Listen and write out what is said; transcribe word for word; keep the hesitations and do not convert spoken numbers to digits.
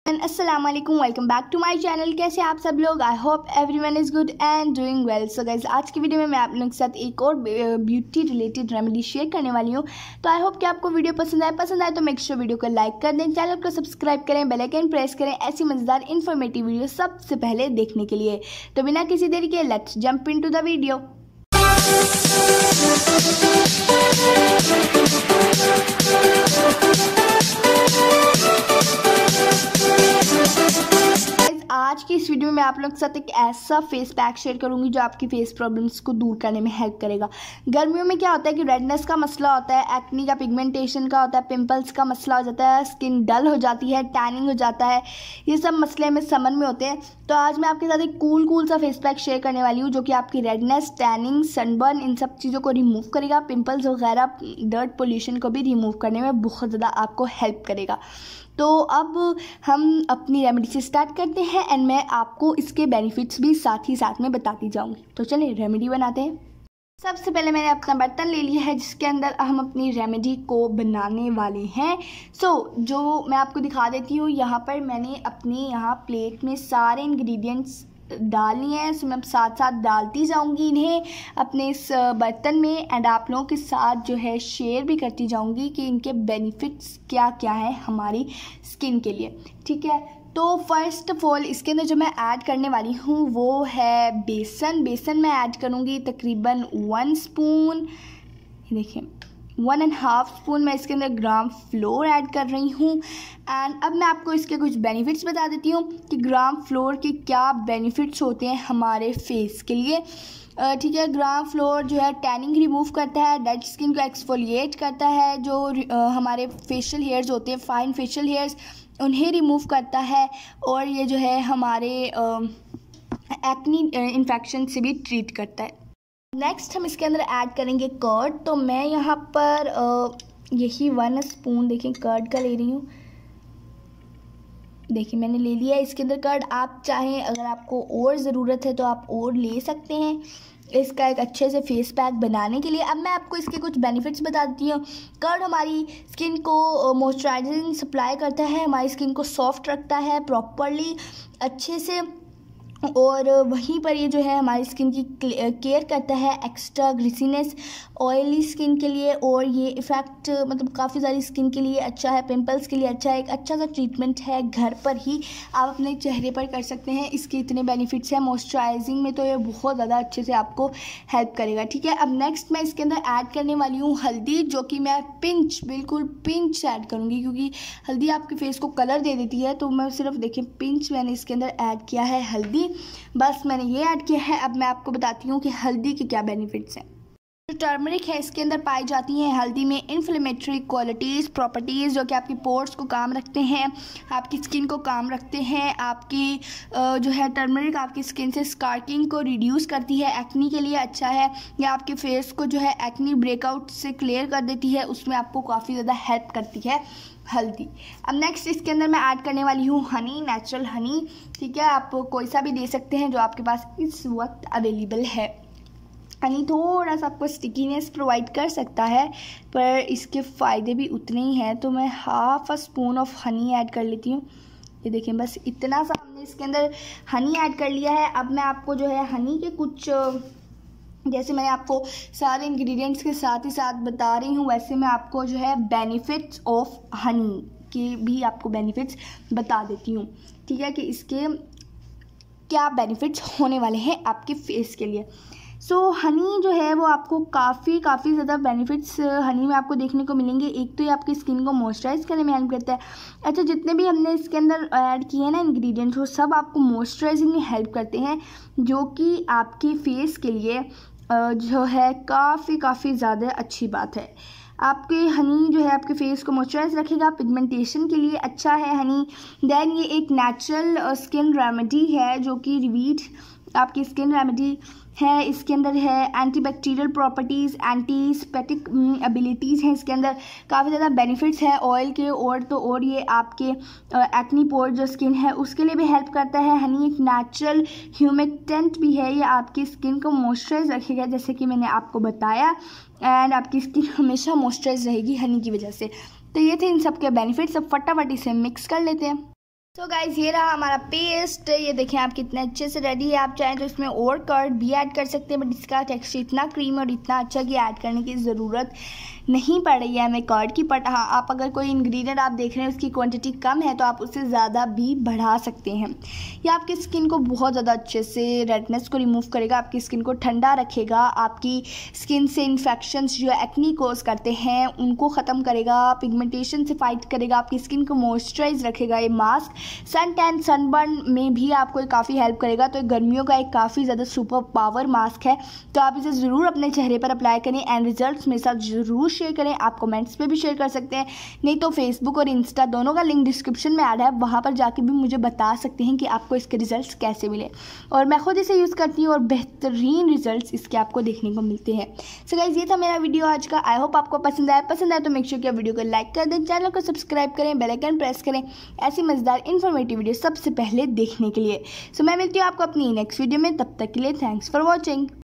अस्सलाम वालेकुम, welcome back to my channel. कैसे आप सब लोग? I hope everyone is good and doing well. So guys, आज की वीडियो में मैं आप लोगों के साथ एक और ब्यूटी रिलेटेड रेमेडी शेयर करने वाली हूँ। तो आई होप कि आपको वीडियो पसंद आए पसंद आए तो मेक श्योर वीडियो को लाइक कर दें, चैनल को सब्सक्राइब करें, बेल आइकन प्रेस करें ऐसी मज़ेदार इन्फॉर्मेटिव वीडियो सबसे पहले देखने के लिए। तो बिना किसी देरी के let's jump into the video. आज की इस वीडियो में मैं आप लोगों के साथ एक ऐसा फेस पैक शेयर करूंगी जो आपकी फेस प्रॉब्लम्स को दूर करने में हेल्प करेगा। गर्मियों में क्या होता है कि रेडनेस का मसला होता है, एक्नी का, पिगमेंटेशन का होता है, पिंपल्स का मसला हो जाता है, स्किन डल हो जाती है, टैनिंग हो जाता है, ये सब मसले हमें समझ में होते हैं। तो आज मैं आपके साथ एक कूल कूल सा फेस पैक शेयर करने वाली हूँ जो कि आपकी रेडनेस, टैनिंग, सनबर्न, इन सब चीज़ों को रिमूव करेगा, पिंपल्स वगैरह, डर्ट पोल्यूशन को भी रिमूव करने में बहुत ज़्यादा आपको हेल्प करेगा। तो अब हम अपनी रेमेडी से स्टार्ट करते हैं एंड मैं आपको इसके बेनिफिट्स भी साथ ही साथ में बताती जाऊंगी। तो चलिए रेमेडी बनाते हैं। सबसे पहले मैंने अपना बर्तन ले लिया है जिसके अंदर हम अपनी रेमेडी को बनाने वाले हैं। सो so, जो मैं आपको दिखा देती हूँ, यहाँ पर मैंने अपनी यहाँ प्लेट में सारे इंग्रेडिएंट्स डालनी है। सो मैं साथ साथ डालती जाऊंगी इन्हें अपने इस बर्तन में एंड आप लोगों के साथ जो है शेयर भी करती जाऊंगी कि इनके बेनिफिट्स क्या क्या हैं हमारी स्किन के लिए। ठीक है, तो फर्स्ट ऑफ ऑल इसके अंदर जो मैं ऐड करने वाली हूँ वो है बेसन। बेसन मैं ऐड करूँगी तकरीबन वन स्पून, देखिए वन एंड हाफ स्पून मैं इसके अंदर ग्राम फ्लोर ऐड कर रही हूँ। एंड अब मैं आपको इसके कुछ बेनिफिट्स बता देती हूँ कि ग्राम फ्लोर के क्या बेनिफिट्स होते हैं हमारे फेस के लिए। ठीक है, ग्राम फ्लोर जो है टैनिंग रिमूव करता है, डेड स्किन को एक्सफोलिएट करता है, जो आ, हमारे फेशियल हेयर्स होते हैं, फाइन फेशियल हेयर्स, उन्हें रिमूव करता है, और ये जो है हमारे एक्नी इन्फेक्शन से भी ट्रीट करता है। नेक्स्ट हम इसके अंदर ऐड करेंगे कर्ड। तो मैं यहाँ पर आ, यही वन स्पून देखिए कर्ड का ले रही हूँ। देखिए मैंने ले लिया है इसके अंदर कर्ड। आप चाहें अगर आपको और ज़रूरत है तो आप और ले सकते हैं इसका एक अच्छे से फेस पैक बनाने के लिए। अब मैं आपको इसके कुछ बेनिफिट्स बता देती हूँ। कर्ड हमारी स्किन को मॉइस्चराइजिंग सप्लाई करता है, हमारी स्किन को सॉफ्ट रखता है प्रॉपरली अच्छे से, और वहीं पर ये जो है हमारी स्किन की केयर करता है, एक्स्ट्रा ग्लिसिनेस ऑयली स्किन के लिए, और ये इफ़ेक्ट मतलब काफ़ी सारी स्किन के लिए अच्छा है, पिंपल्स के लिए अच्छा है, एक अच्छा सा ट्रीटमेंट है, घर पर ही आप अपने चेहरे पर कर सकते हैं। इसके इतने बेनिफिट्स हैं। मॉइस्चराइजिंग में तो ये बहुत ज़्यादा अच्छे से आपको हेल्प करेगा। ठीक है, अब नेक्स्ट मैं इसके अंदर ऐड करने वाली हूँ हल्दी, जो कि मैं पिंच बिल्कुल पिंच ऐड करूँगी क्योंकि हल्दी आपके फेस को कलर दे देती है। तो मैं सिर्फ देखिए पिंच मैंने इसके अंदर ऐड किया है हल्दी, बस मैंने ये ऐड किया है। अब मैं आपको बताती हूँ कि हल्दी के क्या बेनिफिट्स हैं। जो टर्मरिक है इसके अंदर पाई जाती हैं हल्दी में इन्फ्लेमेटरी क्वालिटीज़, प्रॉपर्टीज़ जो कि आपकी पोर्स को काम रखते हैं, आपकी स्किन को काम रखते हैं। आपकी जो है टर्मरिक आपकी स्किन से स्कारकिंग को रिड्यूस करती है, एक्नी के लिए अच्छा है, या आपके फेस को जो है एक्नी ब्रेकआउट से क्लियर कर देती है, उसमें आपको काफ़ी ज़्यादा हेल्प करती है हल्दी। अब नेक्स्ट इसके अंदर मैं ऐड करने वाली हूँ हनी, नेचुरल हनी। ठीक है, आप कोई सा भी दे सकते हैं जो आपके पास इस वक्त अवेलेबल है। हनी थोड़ा सा आपको स्टिकीनेस प्रोवाइड कर सकता है पर इसके फ़ायदे भी उतने ही हैं। तो मैं half a spoon of honey add कर लेती हूँ। ये देखें बस इतना सा हमने इसके अंदर हनी ऐड कर लिया है। अब मैं आपको जो है हनी के कुछ, जैसे मैंने आपको सारे इंग्रेडिएंट्स के साथ ही साथ बता रही हूँ, वैसे मैं आपको जो है बेनिफिट्स ऑफ हनी के भी आपको बेनिफिट्स बता देती हूँ। ठीक है, कि इसके क्या बेनिफिट्स होने वाले हैं आपके फेस के लिए। सो so, हनी जो है वो आपको काफ़ी काफ़ी ज़्यादा बेनिफिट्स हनी में आपको देखने को मिलेंगे। एक तो ये आपकी स्किन को मॉइस्चराइज करने में हेल्प करता है। अच्छा, जितने भी हमने इसके अंदर ऐड किए हैं ना इंग्रेडिएंट्स, वो सब आपको मॉइस्चराइजिंग में हेल्प करते हैं, जो कि आपके फेस के लिए जो है काफ़ी काफ़ी ज़्यादा अच्छी बात है। आपके हनी जो है आपके फेस को मॉइस्चराइज रखेगा, पिगमेंटेशन के लिए अच्छा है हनी। देन ये एक नेचुरल स्किन रेमेडी है जो कि रिवीट आपकी स्किन रेमेडी है। इसके अंदर है एंटीबैक्टीरियल प्रॉपर्टीज़, एंटीस्पेटिक एबिलिटीज़ हैं इसके अंदर, काफ़ी ज़्यादा बेनिफिट्स है ऑयल के, और तो और ये आपके एक्नी पोर जो स्किन है उसके लिए भी हेल्प करता है। हनी एक नेचुरल ह्यूमिडेंट भी है, ये आपकी स्किन को मॉइस्चराइज रखेगा जैसे कि मैंने आपको बताया, एंड आपकी स्किन हमेशा मॉइस्चराइज रहेगी हनी की वजह से। तो ये थे इन सब के बेनिफिट्स। अब फटाफट इसे मिक्स कर लेते हैं। सो so गाइज ये रहा हमारा पेस्ट। ये देखें आप कितने अच्छे से रेडी है। आप चाहें तो इसमें और कर्ड भी ऐड कर सकते हैं, बट इसका टेक्सचर इतना क्रीम और इतना अच्छा कि ऐड करने की ज़रूरत नहीं पड़ रही है हमें कर्ड की। बट हाँ, आप अगर कोई इंग्रेडिएंट आप देख रहे हैं उसकी क्वांटिटी कम है तो आप उससे ज़्यादा भी बढ़ा सकते हैं। ये आपकी स्किन को बहुत ज़्यादा अच्छे से रेडनेस को रिमूव करेगा, आपकी स्किन को ठंडा रखेगा, आपकी स्किन से इन्फेक्शंस जो एक्नी कोज करते हैं उनको ख़त्म करेगा, पिगमेंटेशन से फाइट करेगा, आपकी स्किन को मॉइस्चराइज रखेगा। ये मास्क सन टैन सनबर्न में भी आपको काफ़ी हेल्प करेगा। तो गर्मियों का एक काफ़ी ज़्यादा सुपर पावर मास्क है, तो आप इसे ज़रूर अपने चेहरे पर अप्लाई करें एंड रिजल्ट्स मेरे साथ ज़रूर शेयर करें। आप कमेंट्स पे भी शेयर कर सकते हैं, नहीं तो फेसबुक और इंस्टा दोनों का लिंक डिस्क्रिप्शन में ऐड है, वहाँ पर जाके भी मुझे बता सकते हैं कि आपको इसके रिजल्ट्स कैसे मिले। और मैं खुद इसे यूज़ करती हूँ और बेहतरीन रिजल्ट्स इसके आपको देखने को मिलते हैं। सो गाइस ये था मेरा वीडियो आज का। आई होप आपको पसंद आया। पसंद आया तो मेक श्योर कि वीडियो को लाइक कर दें, चैनल को सब्सक्राइब करें, बेल आइकन प्रेस करें ऐसी मजेदार इन्फॉर्मेटिव वीडियो सबसे पहले देखने के लिए। सो मैं मिलती हूँ आपको अपनी नेक्स्ट वीडियो में, तब तक के लिए थैंक्स फॉर वॉचिंग।